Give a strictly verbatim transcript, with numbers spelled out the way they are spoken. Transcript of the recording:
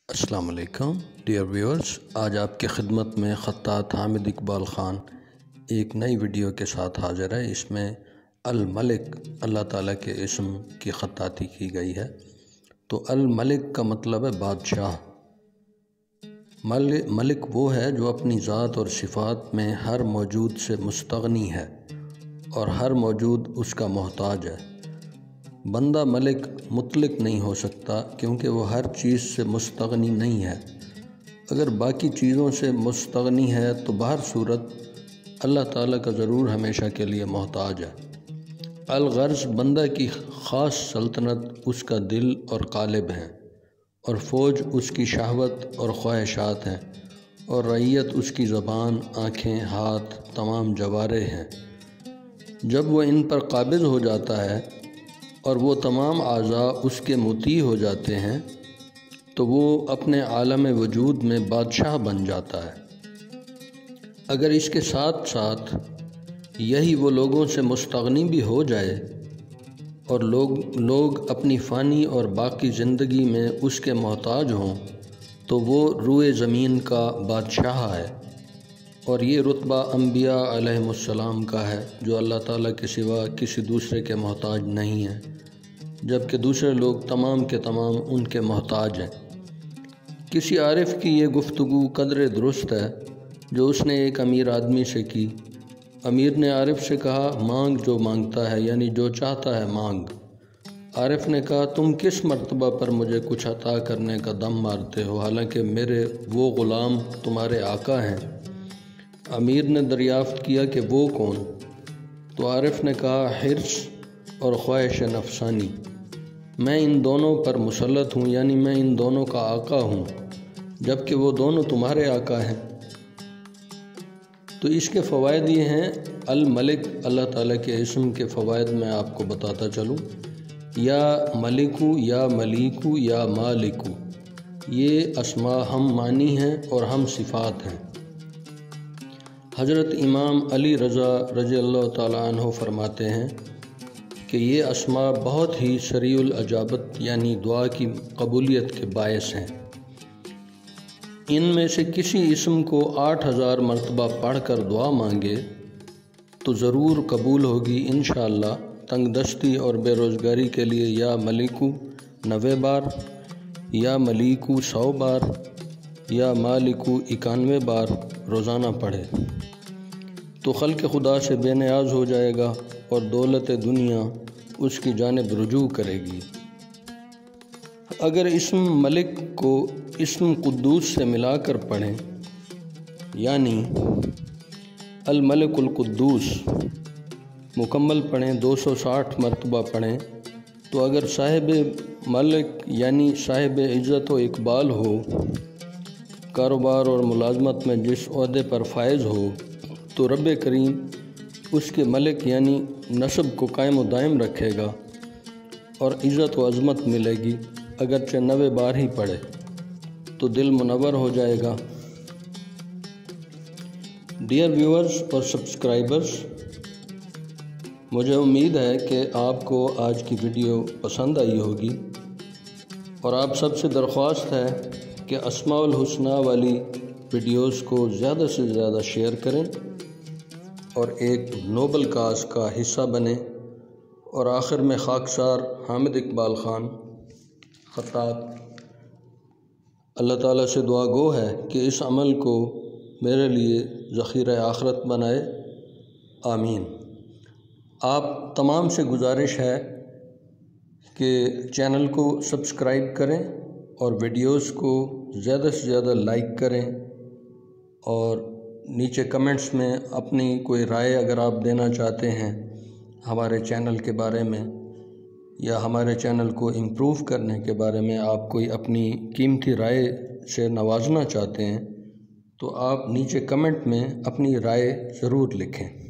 السلام علیکم dear viewers, آج آپ کی خدمت میں خطاط حامد اقبال خان ایک نئی ویڈیو کے ساتھ حاضر ہے۔ اس میں الملک اللہ تعالیٰ کے اسم کی خطاطی کی گئی ہے۔ تو الملک کا مطلب ہے بادشاہ۔ ملک وہ ہے جو اپنی ذات اور صفات میں ہر موجود سے مستغنی ہے اور ہر موجود اس کا محتاج ہے۔ بندہ ملک مطلق نہیں ہو سکتا کیونکہ وہ ہر چیز سے مستغنی نہیں ہے۔ اگر باقی چیزوں سے مستغنی ہے تو بہر صورت اللہ تعالیٰ کا ضرور ہمیشہ کے لیے محتاج ہے۔ الغرض بندہ کی خاص سلطنت اس کا دل اور قالب ہیں، اور فوج اس کی شہوت اور خواہشات ہیں، اور رعیت اس کی زبان، آنکھیں، ہاتھ، تمام جوارح ہیں۔ جب وہ ان پر قابض ہو جاتا ہے اور وہ تمام اعضاء اس کے مطیع ہو جاتے ہیں تو وہ اپنے عالم وجود میں بادشاہ بن جاتا ہے۔ اگر اس کے ساتھ ساتھ یہی وہ لوگوں سے مستغنی بھی ہو جائے اور لوگ لوگ اپنی فانی اور باقی زندگی میں اس کے محتاج ہوں تو وہ روئے زمین کا بادشاہ ہے، اور یہ رتبہ انبیاء علیہم السلام کا ہے جو اللہ تعالیٰ کے سوا کسی دوسرے کے محتاج نہیں ہیں، جبکہ دوسرے لوگ تمام کے تمام ان کے محتاج ہیں۔ کسی عارف کی یہ گفتگو قدر درست ہے جو اس نے ایک امیر آدمی سے کی۔ امیر نے عارف سے کہا، مانگ جو مانگتا ہے، یعنی جو چاہتا ہے مانگ۔ عارف نے کہا، تم کس مرتبہ پر مجھے کچھ عطا کرنے کا دم مارتے ہو حالانکہ میرے وہ غلام تمہارے آقا ہیں؟ امیر نے دریافت کیا کہ وہ کون؟ تو عارف نے کہا، حرص اور خواہش نفسانی۔ میں ان دونوں پر مسلط ہوں، یعنی میں ان دونوں کا آقا ہوں، جبکہ وہ دونوں تمہارے آقا ہیں۔ تو اس کے فوائد یہ ہیں، الملک اللہ تعالیٰ کے اسم کے فوائد میں آپ کو بتاتا چلوں۔ یا ملکو، یا ملیکو، یا مالکو، یہ اسماء ہم معنی ہیں اور ہم صفات ہیں۔ حضرت امام علی رضا رضی اللہ تعالیٰ عنہ فرماتے ہیں کہ یہ اسماء بہت ہی سریع الاجابت یعنی دعا کی قبولیت کے باعث ہیں۔ ان میں سے کسی اسم کو آٹھ ہزار مرتبہ پڑھ کر دعا مانگے تو ضرور قبول ہوگی انشاءاللہ۔ تنگ دستی اور بے روزگاری کے لیے یا ملیکو نوے بار، یا ملیکو سو بار، یا مالکو اکانوے بار روزانہ پڑھے تو خلق خدا سے بے نیاز ہو جائے گا اور دولت دنیا اس کی جانب رجوع کرے گی۔ اگر اسم ملک کو اسم قدوس سے ملا کر پڑھیں، یعنی الملک القدوس مکمل پڑھیں، دو سو ساٹھ مرتبہ پڑھیں، تو اگر صاحب ملک یعنی صاحب عزت و اقبال ہو، کاروبار اور ملازمت میں جس عہدے پر فائز ہو، تو رب کریم اس کے ملک یعنی نسب کو قائم و دائم رکھے گا اور عزت و عظمت ملے گی۔ اگرچہ نوے بار ہی پڑھے تو دل منور ہو جائے گا۔ ڈیئر ویورز اور سبسکرائبرز، مجھے امید ہے کہ آپ کو آج کی ویڈیو پسند آئی ہوگی، اور آپ سب سے درخواست ہے کہ اسماء الحسنی والی ویڈیوز کو زیادہ سے زیادہ شیئر کریں اور ایک نوبل کاز کا حصہ بنیں۔ اور آخر میں خاکسار حامد اقبال خان خطاط اللہ تعالیٰ سے دعا گو ہے کہ اس عمل کو میرے لیے ذخیرہ آخرت بنائے، آمین۔ آپ تمام سے گزارش ہے کہ چینل کو سبسکرائب کریں اور ویڈیوز کو زیادہ سے زیادہ لائک کریں، اور نیچے کمنٹس میں اپنی کوئی رائے اگر آپ دینا چاہتے ہیں ہمارے چینل کے بارے میں، یا ہمارے چینل کو امپروو کرنے کے بارے میں آپ کوئی اپنی قیمتی رائے سے نوازنا چاہتے ہیں، تو آپ نیچے کمنٹ میں اپنی رائے ضرور لکھیں۔